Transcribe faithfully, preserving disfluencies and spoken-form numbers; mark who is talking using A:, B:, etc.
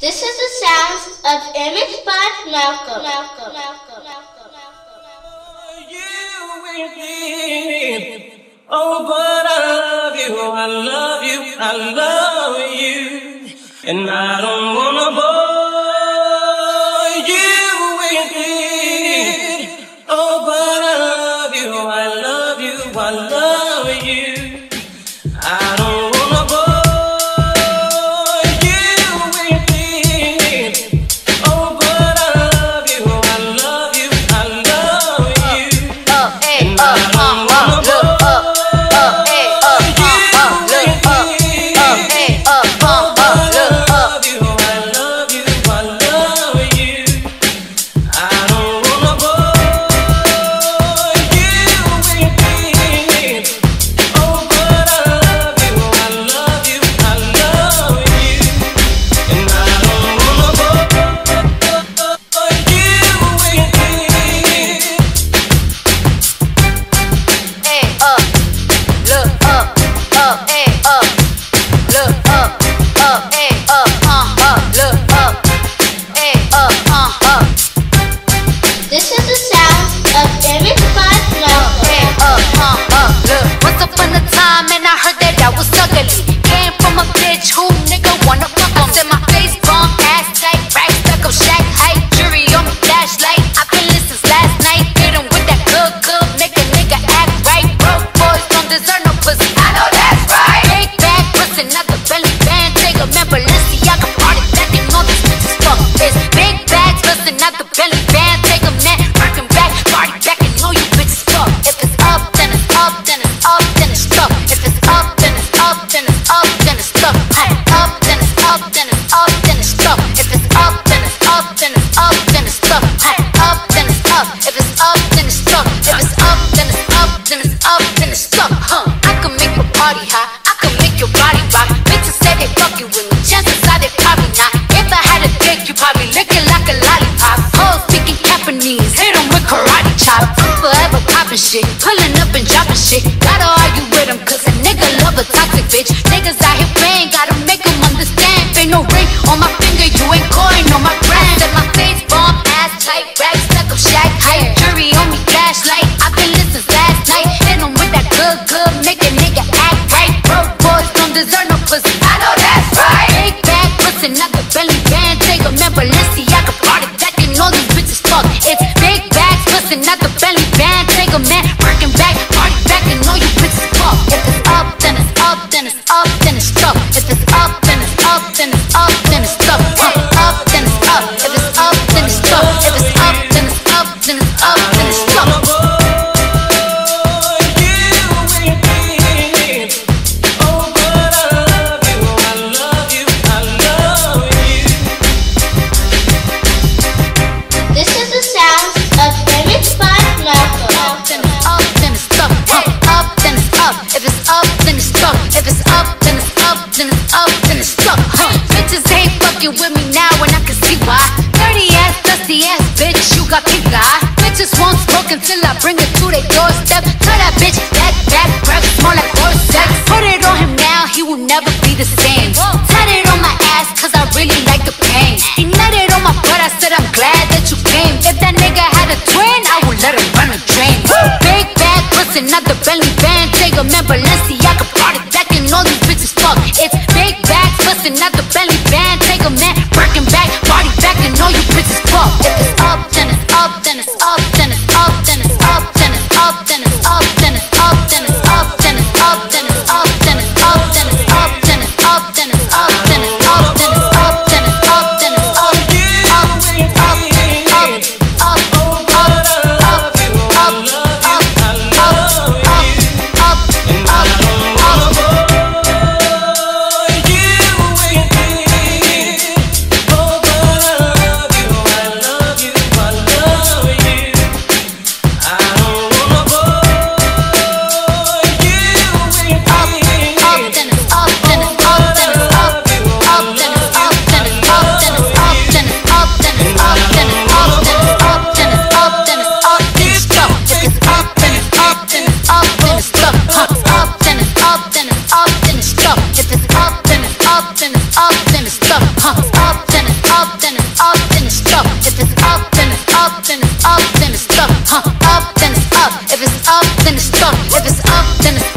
A: This is the sounds of ImageByMalcolm. Malcolm, Malcolm, Malcolm,
B: You with me. Oh, but I love you, I love you, I love you, and I don't wanna bore you with me. Oh, but I love you, I love you, I love you. I don't wanna bore.
C: Shit, pulling up and dropping shit. Gotta argue with him, cause a nigga love a toxic bitch. Niggas out here playing, gotta make him understand. Ain't no ring on my finger, you ain't coin on my brand. Set my face, bomb, ass tight, rag stuck up, shack height. Jury on me, flashlight. I've been listening last night. Hit him with that good, good, make a nigga act right. Broke boys don't deserve no pussy. I know that's right. Big bag pussy, not the belly band. Take a man, Balenciaga party, packing all these bitches fuck. It's big bags pussy, not the belly band. Take a man, working back, party back, and all you bitches fuck. If it's up, then it's up, then it's up, then it's stuck. If it's up, then it's up, then it's up, then it's stuck. If it's up, then it's up. If it's up, then it's stuck. If it's up, then it's up, then it's up, then it's stuck. With me now and I can see why. Dirty ass, dusty ass bitch, you got pink eye. Bitches won't smoke until I bring it to their doorstep. Tell that bitch back, back, breath, more like horse sex. Put it on him now, he will never be the same. Tat it on my ass, cause I really like the pain. He nutted on my butt, I said I'm glad that you came. If that nigga had a twin, I would let him run a train. Big bag pussy, not the belly band. Take a man, Balenciaga party back, and all these bitches fuck. It's big bag pussy, not the belly band. Take a man, working back, party back, and all you bitches fuck. If it's up, then it's up, then it's up, then it's up, then it's up, then it's up, then it's up, then it's up, then it's up, then it's up, then it's up, then it's up, then it's up, then it's up, then it's up, then it's up, then it's up, then it's up, then it's up, up, up, up, up, up, up, then it's up, then it's up, then it's up, then it's up, then it's up, then it's up, then it's up, then it's up, then it's stuck. If it's up, then it's up, then it's up, then it's stuck. Huh? Up, then it's up. If it's up, then it's stuck. If it's up, then it's